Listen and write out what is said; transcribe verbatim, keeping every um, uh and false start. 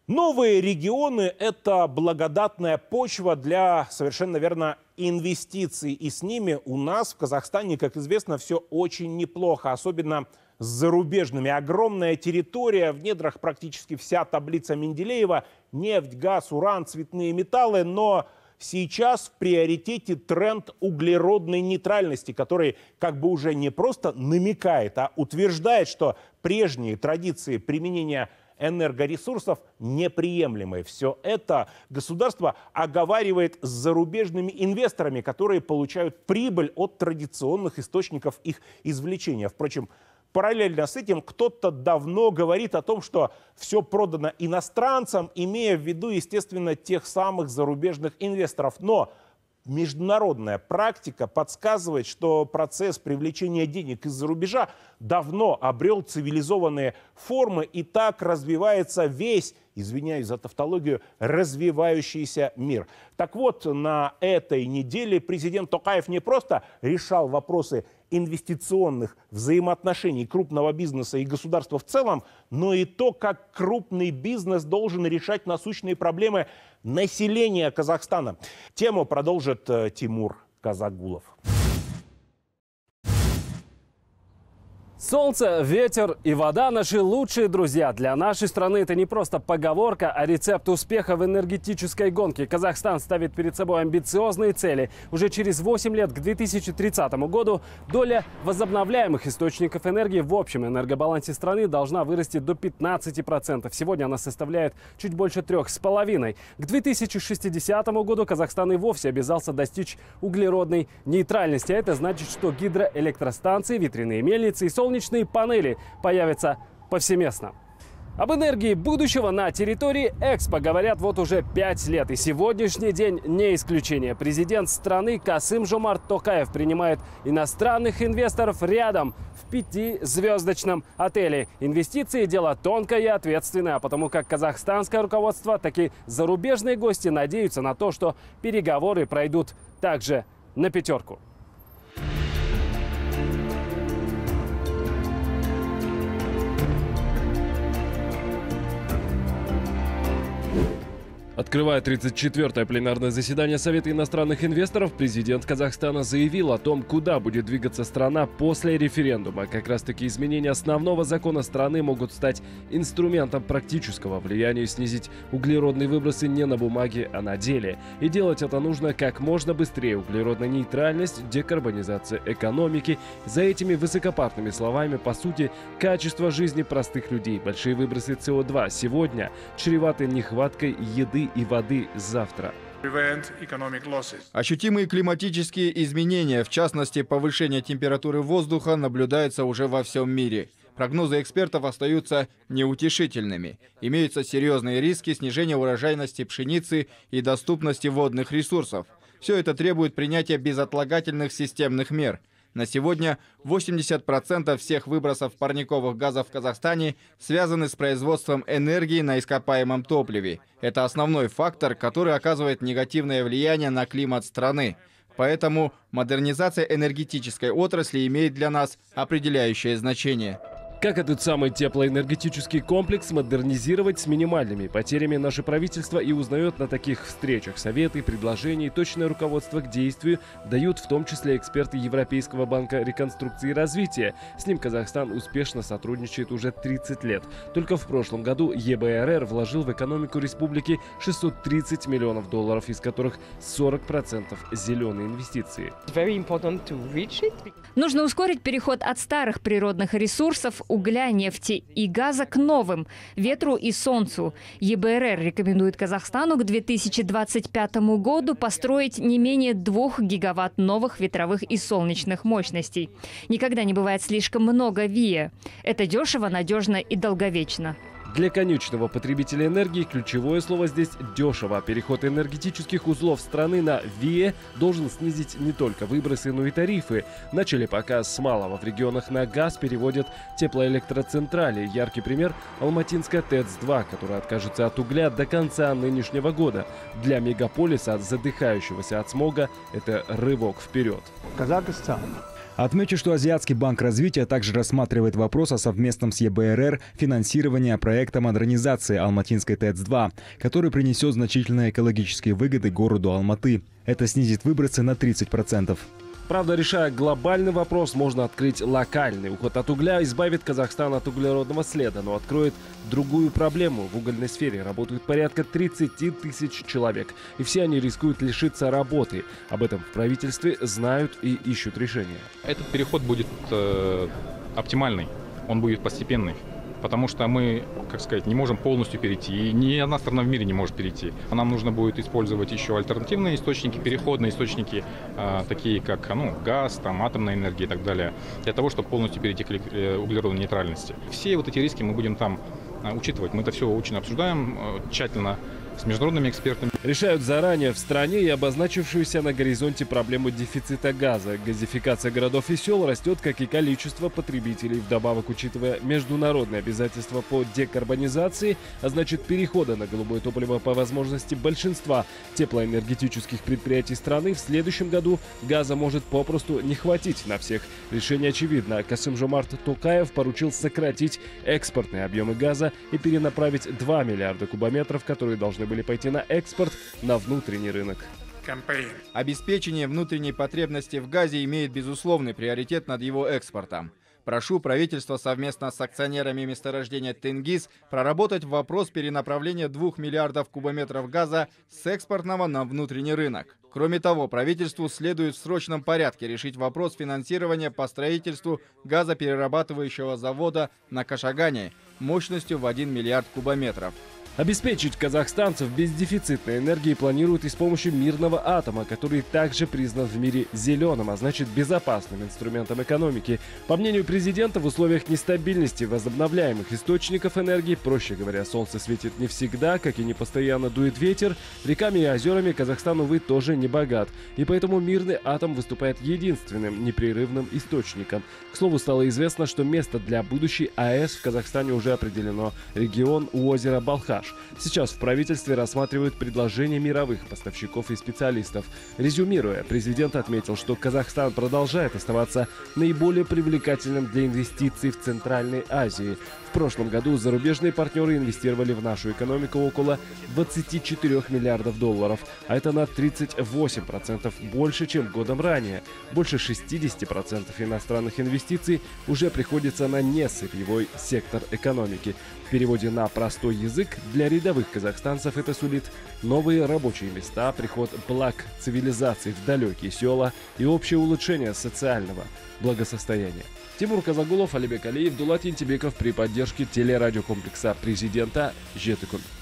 Новые регионы – это благодатная почва для, совершенно верно, инвестиций. И с ними у нас в Казахстане, как известно, все очень неплохо, особенно с зарубежными. Огромная территория, в недрах практически вся таблица Менделеева, нефть, газ, уран, цветные металлы, но сейчас в приоритете тренд углеродной нейтральности, который как бы уже не просто намекает, а утверждает, что прежние традиции применения энергоресурсов неприемлемы. Все это государство оговаривает с зарубежными инвесторами, которые получают прибыль от традиционных источников их извлечения. Впрочем, параллельно с этим кто-то давно говорит о том, что все продано иностранцам, имея в виду, естественно, тех самых зарубежных инвесторов. Но международная практика подсказывает, что процесс привлечения денег из-за рубежа давно обрел цивилизованные формы, и так развивается весь, извиняюсь за тавтологию, развивающийся мир. Так вот, на этой неделе президент Токаев не просто решал вопросы инвестиционных взаимоотношений крупного бизнеса и государства в целом, но и то, как крупный бизнес должен решать насущные проблемы населения Казахстана. Тему продолжит Тимур Казакгулов. Солнце, ветер и вода – наши лучшие друзья. Для нашей страны это не просто поговорка, а рецепт успеха в энергетической гонке. Казахстан ставит перед собой амбициозные цели. Уже через восемь лет, к две тысячи тридцатому году, доля возобновляемых источников энергии в общем энергобалансе страны должна вырасти до пятнадцати процентов. Сегодня она составляет чуть больше трех с половиной. К две тысячи шестидесятому году Казахстан и вовсе обязался достичь углеродной нейтральности. А это значит, что гидроэлектростанции, ветряные мельницы и солнечные Солнечные панели появятся повсеместно. Об энергии будущего на территории Экспо говорят вот уже пять лет. И сегодняшний день не исключение. Президент страны Касым-Жомарт Токаев принимает иностранных инвесторов рядом в пятизвездочном отеле. Инвестиции – дело тонкое и ответственное, а потому как казахстанское руководство, так и зарубежные гости надеются на то, что переговоры пройдут также на пятерку. Открывая тридцать четвёртое пленарное заседание Совета иностранных инвесторов, президент Казахстана заявил о том, куда будет двигаться страна после референдума. Как раз-таки изменения основного закона страны могут стать инструментом практического влияния и снизить углеродные выбросы не на бумаге, а на деле. И делать это нужно как можно быстрее. Углеродная нейтральность, декарбонизация экономики. За этими высокопарными словами, по сути, качество жизни простых людей. Большие выбросы С О два сегодня чреваты нехваткой еды и воды завтра. Ощутимые климатические изменения, в частности повышение температуры воздуха, наблюдаются уже во всем мире. Прогнозы экспертов остаются неутешительными. Имеются серьезные риски снижения урожайности пшеницы и доступности водных ресурсов. Все это требует принятия безотлагательных системных мер. На сегодня восемьдесят процентов всех выбросов парниковых газов в Казахстане связаны с производством энергии на ископаемом топливе. Это основной фактор, который оказывает негативное влияние на климат страны. Поэтому модернизация энергетической отрасли имеет для нас определяющее значение. Как этот самый теплоэнергетический комплекс модернизировать с минимальными потерями, наше правительство и узнает на таких встречах. Советы, предложения и точное руководство к действию дают в том числе эксперты Европейского банка реконструкции и развития. С ним Казахстан успешно сотрудничает уже тридцать лет. Только в прошлом году Е Б Р Р вложил в экономику республики шестьсот тридцать миллионов долларов, из которых сорок процентов зеленые инвестиции. Нужно ускорить переход от старых природных ресурсов, угля, нефти и газа к новым – ветру и солнцу. Е Б Р Р рекомендует Казахстану к две тысячи двадцать пятому году построить не менее двух гигаватт новых ветровых и солнечных мощностей. Никогда не бывает слишком много ВИЭ. Это дешево, надежно и долговечно. Для конечного потребителя энергии ключевое слово здесь «дешево». Переход энергетических узлов страны на ВИЭ должен снизить не только выбросы, но и тарифы. Начали пока с малого. В регионах на газ переводят теплоэлектроцентрали. Яркий пример – Алматинская Т Э Ц два, которая откажется от угля до конца нынешнего года. Для мегаполиса, задыхающегося от смога, это рывок вперед. Казахстан Отмечу, что Азиатский банк развития также рассматривает вопрос о совместном с ЕБРР финансировании проекта модернизации Алматинской ТЭЦ два, который принесет значительные экологические выгоды городу Алматы. Это снизит выбросы на тридцать процентов. Правда, решая глобальный вопрос, можно открыть локальный. Уход от угля избавит Казахстан от углеродного следа, но откроет другую проблему. В угольной сфере работают порядка тридцати тысяч человек, и все они рискуют лишиться работы. Об этом в правительстве знают и ищут решения. Этот переход будет э, оптимальный, он будет постепенный. Потому что мы, как сказать, не можем полностью перейти. И ни одна страна в мире не может перейти. А нам нужно будет использовать еще альтернативные источники, переходные источники, э, такие как ну, газ, там, атомная энергия и так далее, для того, чтобы полностью перейти к углеродной нейтральности. Все вот эти риски мы будем там э, учитывать. Мы это все очень обсуждаем э, тщательно с международными экспертами. Решают заранее в стране и обозначившуюся на горизонте проблему дефицита газа. Газификация городов и сел растет, как и количество потребителей. Вдобавок, учитывая международные обязательства по декарбонизации, а значит перехода на голубое топливо по возможности большинства теплоэнергетических предприятий страны, в следующем году газа может попросту не хватить на всех. Решение очевидно. Касым-Жомарт Токаев поручил сократить экспортные объемы газа и перенаправить два миллиарда кубометров, которые должны были пойти на экспорт, на внутренний рынок. Обеспечение внутренней потребности в газе имеет безусловный приоритет над его экспортом. Прошу правительство совместно с акционерами месторождения Тенгиз проработать вопрос перенаправления двух миллиардов кубометров газа с экспортного на внутренний рынок. Кроме того, правительству следует в срочном порядке решить вопрос финансирования по строительству газоперерабатывающего завода на Кашагане мощностью в один миллиард кубометров. Обеспечить казахстанцев бездефицитной энергией планируют и с помощью мирного атома, который также признан в мире зеленым, а значит безопасным инструментом экономики. По мнению президента, в условиях нестабильности возобновляемых источников энергии, проще говоря, солнце светит не всегда, как и не постоянно дует ветер, реками и озерами Казахстан, увы, тоже не богат. И поэтому мирный атом выступает единственным непрерывным источником. К слову, стало известно, что место для будущей АЭС в Казахстане уже определено – регион у озера Балхаш. Сейчас в правительстве рассматривают предложения мировых поставщиков и специалистов. Резюмируя, президент отметил, что Казахстан продолжает оставаться наиболее привлекательным для инвестиций в Центральной Азии. В прошлом году зарубежные партнеры инвестировали в нашу экономику около двадцати четырёх миллиардов долларов, а это на тридцать восемь процентов больше, чем годом ранее. Больше шестидесяти процентов иностранных инвестиций уже приходится на несырьевой сектор экономики. В переводе на простой язык, для рядовых казахстанцев это сулит новые рабочие места, приход благ цивилизации в далекие села и общее улучшение социального благосостояния. Тимур Казагулов, Алибек Алиев, Дулат Ентебеков при поддержке телерадиокомплекса президента «Жетыкун».